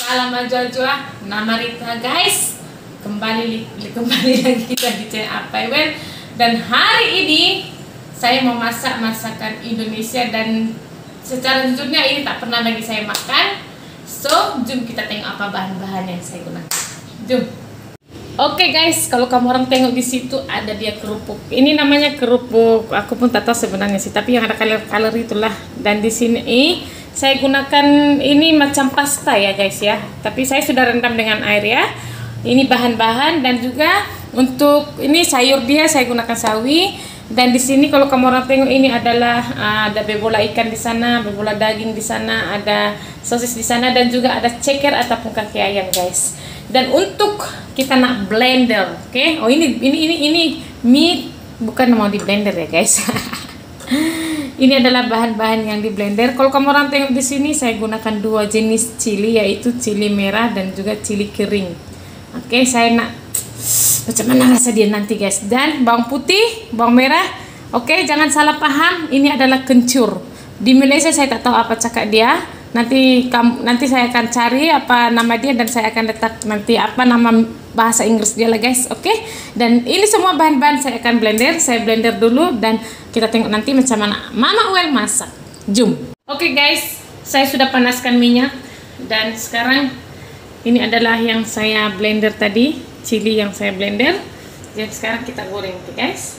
Salam Ajwa-Ajwa, nama Rita guys. Kembali lagi kita di channel APWN. Dan hari ini saya mau masak masakan Indonesia, dan secara jujurnya ini tak pernah lagi saya makan. So, jom kita tengok apa bahan-bahan yang saya gunakan. Jom. Oke guys, kalau kamu orang tengok di situ ada dia kerupuk. Ini namanya kerupuk. Aku pun tak tahu sebenarnya sih, tapi yang ada color itulah. Dan di sini saya gunakan ini macam pasta ya guys ya. Tapi saya sudah rendam dengan air ya. Ini bahan-bahan, dan juga untuk ini sayur dia saya gunakan sawi. Dan di sini kalau kamu orang tengok ini adalah ada bebola ikan di sana, bebola daging di sana, ada sosis di sana, dan juga ada ceker ataupun kaki ayam guys. Dan untuk kita nak blender, oke? Oh ini mie bukan mau di blender ya guys. Ini adalah bahan-bahan yang di blender. Kalau kamu orang tengok di sini saya gunakan dua jenis cili, yaitu cili merah dan juga cili kering. Oke, saya nak macam mana rasa dia nanti guys. Dan bawang putih, bawang merah. Oke, jangan salah paham, ini adalah kencur. Di Malaysia saya tak tahu apa cakap dia. Nanti saya akan cari apa nama dia, dan saya akan letak nanti apa nama bahasa Inggris dia lah guys. Oke. Dan ini semua bahan-bahan saya akan blender. Saya blender dulu dan kita tengok nanti macam mana Mama Uel masak. Jom. Oke guys, saya sudah panaskan minyak, dan sekarang ini adalah yang saya blender tadi, cili yang saya blender. Jadi sekarang kita goreng, oke guys.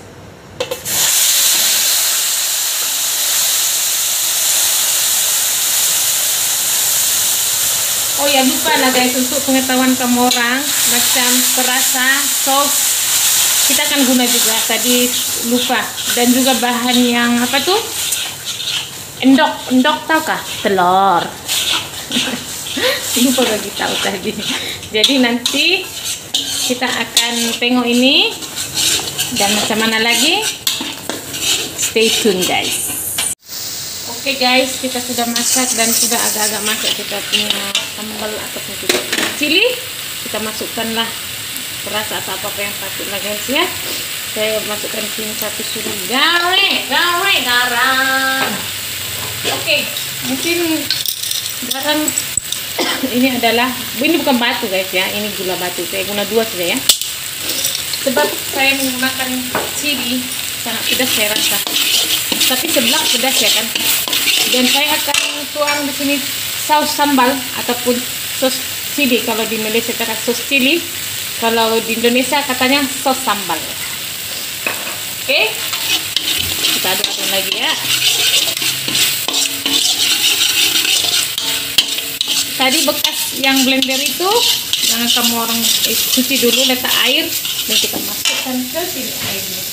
Oh ya, lupa lah guys, untuk pengetahuan kamu orang, macam perasa saus kita akan guna juga, tadi lupa. Dan juga bahan yang apa tuh, endok tau kah, telur. Lupa bagi tahu tadi. Jadi nanti kita akan tengok ini dan macam mana lagi, stay tune guys. Oke guys, kita sudah masak dan sudah agak-agak masak kita punya sambal ataupun kita cili. Kita masukkanlah perasa atau apa yang patut lah guys ya. Saya masukkan sini satu suruh garam. Oke, mungkin garam ini bukan batu guys ya, ini gula batu. Saya guna dua saja ya, sebab saya menggunakan cili sangat pedas saya rasa, tapi sebelah pedas ya kan. Dan saya akan tuang di sini saus sambal ataupun sos cili. Kalau di Malaysia kata sos cili, kalau di Indonesia katanya sos sambal. Oke, kita aduk-aduk lagi ya. Tadi bekas yang blender itu jangan kamu orang cuci dulu, letak air dan kita masukkan ke sini airnya.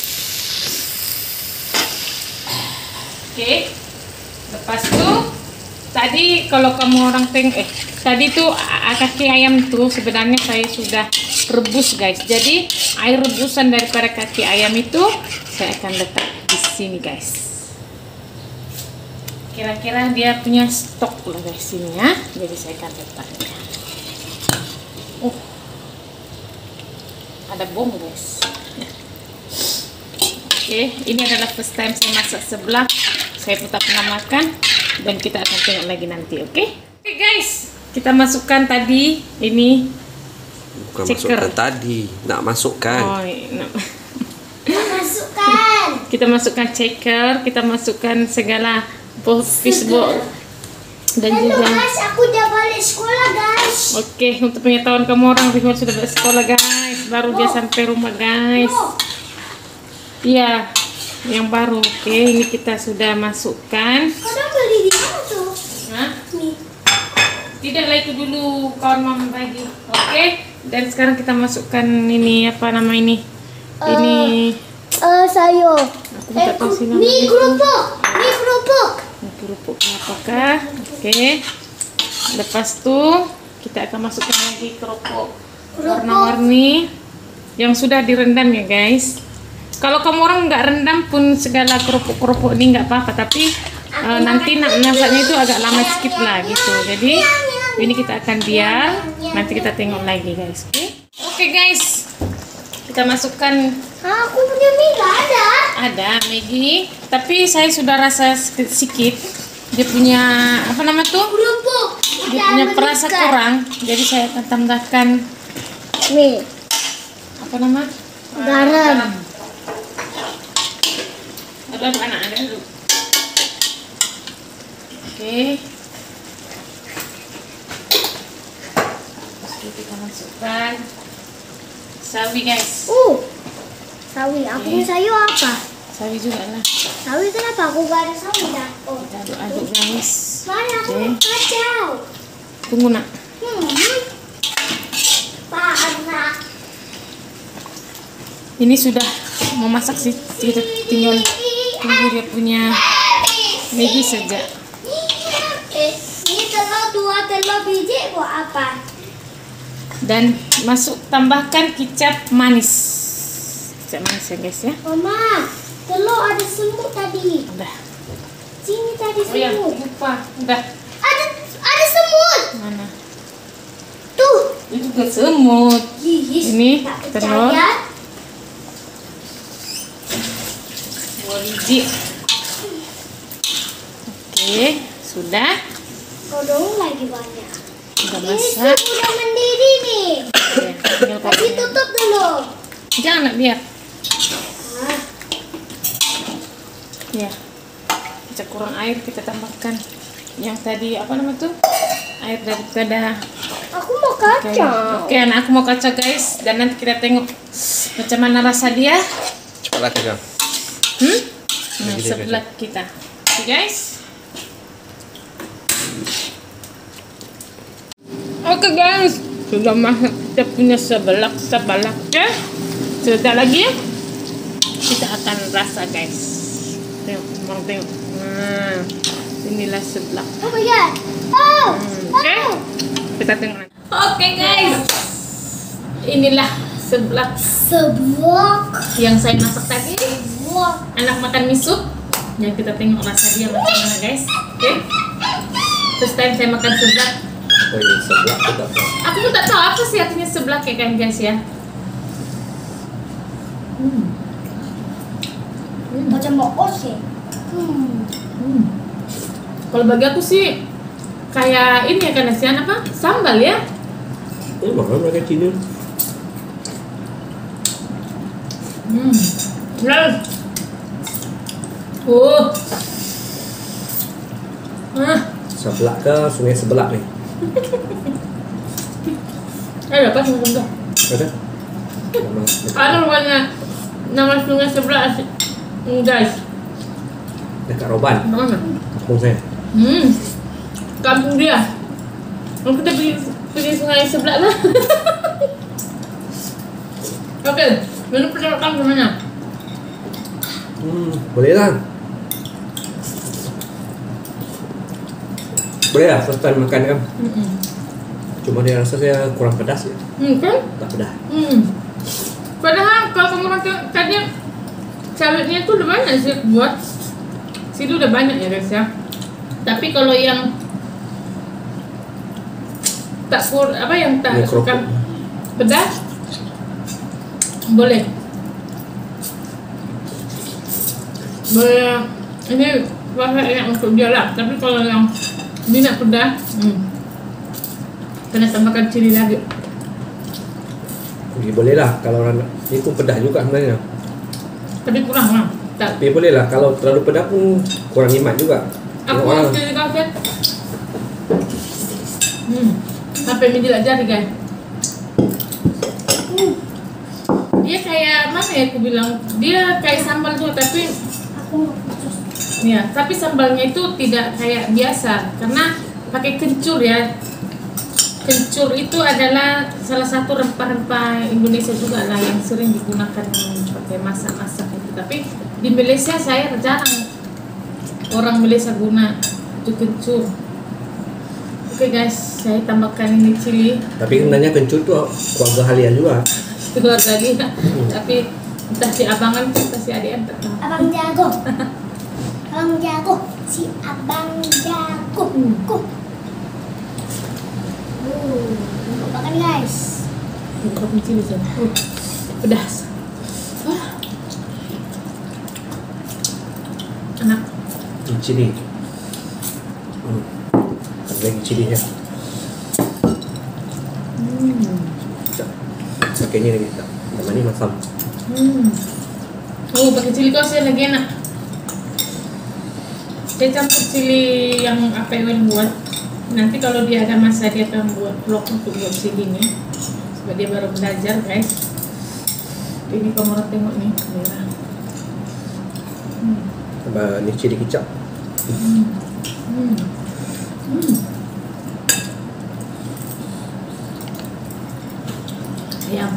Oke, lepas itu tadi kalau kamu orang tadi tuh kaki ayam tuh sebenarnya saya sudah rebus guys. Jadi air rebusan daripada kaki ayam itu saya akan letak di sini guys. Kira-kira dia punya stok lah guys ini ya, jadi saya akan letaknya. Ada bom guys. Oke, ini adalah first time saya masak sebelah. Saya pun tak pernah makan, dan kita akan tengok lagi nanti. Oke guys, kita masukkan tadi ini. Bukan ceker. Masukkan tadi, nak masukkan. Oh, masukkan. Kita masukkan ceker, kita masukkan segala fishball dan juga. Guys, aku udah balik sekolah guys. Oke, untuk pengetahuan kamu orang, Rihwan sudah balik sekolah guys, baru dia sampai rumah guys. Iya, yang baru. Oke, ini kita sudah masukkan. Kau beli di mana tuh? Hah? Tidaklah, itu dulu kawan mama bagi. Oke, dan sekarang kita masukkan ini apa nama ini? Ini sayur. aku tak tahu sih namanya. Mie kerupuk. Kerupuk apakah? Oke. Lepas tuh kita akan masukkan lagi kerupuk warna-warni yang sudah direndam ya guys. Kalau kamu orang nggak rendam pun segala kerupuk-kerupuk ini nggak apa-apa, tapi nanti nak masaknya itu agak lama sedikit lah gitu. Jadi ini kita akan biar nanti kita tengok lagi guys. Oke guys, kita masukkan. Aku punya mie nggak ada. Ada Maggi, tapi saya sudah rasa sedikit. Dia punya apa nama tuh? Kerupuk. Dia punya punya perasa kurang, jadi saya akan tambahkan Nih, apa nama? garam. Garam anak ada dulu. Oke. Terus kita masukkan sawi guys. Sawi. Aku punya sayur apa? Sawi juga lah. Sawi kenapa aku gak ada sawi dah? Oh, Kita aduk-aduk guys. mana aku Oke. kacau? Tunggu nak. Panas. Ini sudah mau masak sih. Kita tinggal tunggu dia punya Maggi saja. Ini dua telur biji buat apa? Dan tambahkan kicap manis. Kicap manis ya guys ya. Mama, telur ada semut tadi. Udah. Sini tadi Oh ya, semut. lupa. Udah. Ada semut. Mana? Tuh. Itu juga semut. Ini Tak telur. percaya. 2 biji. Oke, sudah. Kodong lagi banyak. Udah Ini masak. sup udah mendidih nih. Oke, tinggal Kasih pakai. tutup dulu. Jangan nak biar. Ah, Ya. Jika kurang air kita tambahkan yang tadi apa nama tuh? Air daripada. aku mau Oke, kacang. Oke, anak aku mau kaca guys, dan nanti kita tengok macam mana rasa dia. Cepatlah pegang. Nah, Lagi dia sebelah kita. Oke guys. Oke guys, sudah masak kita punya sebelah. Ya. Sebentar lagi kita akan rasa guys. Tengok, mau tengok. Nah, inilah sebelah. Oh my god. Oh. Oke. Kita tengok nanti. Oke guys. Inilah sebelah Seblak. yang saya masak tadi. Seblak. Anak makan mie sup. Yang kita tengok rasa dia macam mana guys. Oke. First time saya makan seblak. Oh iya, sebelah kita. Aku pun tak tahu apa sih artinya seblak ya kan guys ya. Macam mau os ya. Kalau bagi aku sih kayak ini ya kan nasian apa? Sambal ya. Ini mahal mereka Cina. Benar. Sebelah ke sungai sebelah nih. Apa sih macam tu? Ada? Nama Ada rupanya nama sungai sebelah guys. dekat Roban, Mana? kampung saya. Kampung dia. Kalau kita pergi sungai sebelah lah. Oke, menu pertama kamu gimana? Boleh lah. Boleh lah, first time makan kan. Cuma dia rasa saya kurang pedas ya. Kan? Tak pedas. Padahal kalau kamu makan tadi sawitnya tuh udah banyak sih buat. Situ udah banyak ya guys ya. Tapi kalau yang tak yang tak Yang suka kerupuk. pedas boleh. Ini rasa enak untuk dia lah. Tapi kalau yang ini nak pedas, kena tambahkan cili lagi. Jadi boleh lah kalau ini pun pedas juga sebenarnya. Tapi kurang lah. Tak. Tapi boleh lah kalau terlalu pedas pun kurang nikmat juga. Aku Orang mau cili kau kan? Sampai menjilat jari guys. Dia kayak mana ya aku bilang? Dia kayak sambal juga tapi Aku ya, tapi sambalnya itu tidak kayak biasa karena pakai kencur ya. Kencur itu adalah salah satu rempah-rempah Indonesia juga lah yang sering digunakan pakai masak-masak itu. Tapi di Malaysia saya jarang orang Malaysia guna itu kencur. Oke guys, saya tambahkan ini cili tapi sebenarnya kencur tuh keluarga Halia juga. keluarga dia. Tapi entah si abangan entah si adik tak tahu. abang jago. Abang jago. Si abang jago. Makan guys. Buka cili saja. Pedas. Enak. Cili. Ada lagi cili ya. Pakainya lagi kita. Sama ini masam. Oh, pakai cili kau sih lagi enak. Dia campur cili yang apa yang buat. Nanti kalau dia ada masa dia akan buat vlog untuk buat cilinya. Sebab dia baru belajar guys. Ini kamu orang tengok nih, merah. Tambah ni cili kicap. Ayam.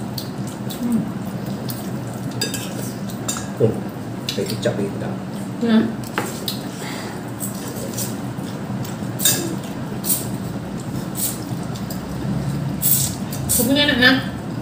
Kayak kicap lagi kita. Ya. Kopinya enak nak?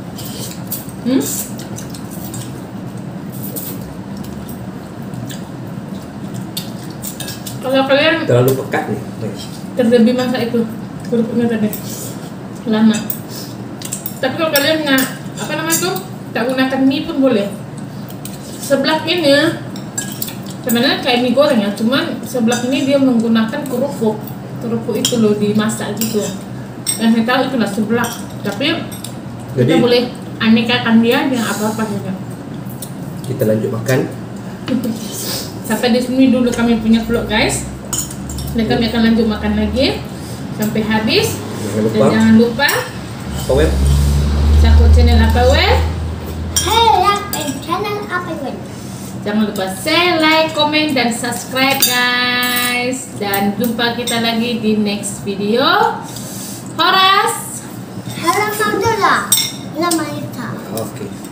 Kalau kalian Terlalu pekat nih. terlebih masak itu kerupuknya tadi lama. Tapi kalau kalian nggak apa namanya tuh tak gunakan mie pun boleh. Sebelah ini sebenarnya kayak mie goreng ya, cuman sebelah ini dia menggunakan kerupuk itu loh dimasak gitu. Yang saya tahu itulah sebelah. Tapi kita Jadi boleh anekakan dia dengan apa-apa saja. kita lanjut makan. Sampai di sini dulu kami punya vlog guys. Dan kami akan lanjut makan lagi sampai habis. Dan jangan lupa Apa web? support channel apa web. Channel apa web? Jangan lupa share, like, komen, dan subscribe guys. Dan jumpa kita lagi di next video. Horas. Halo Mandela. Lama kita. Oke.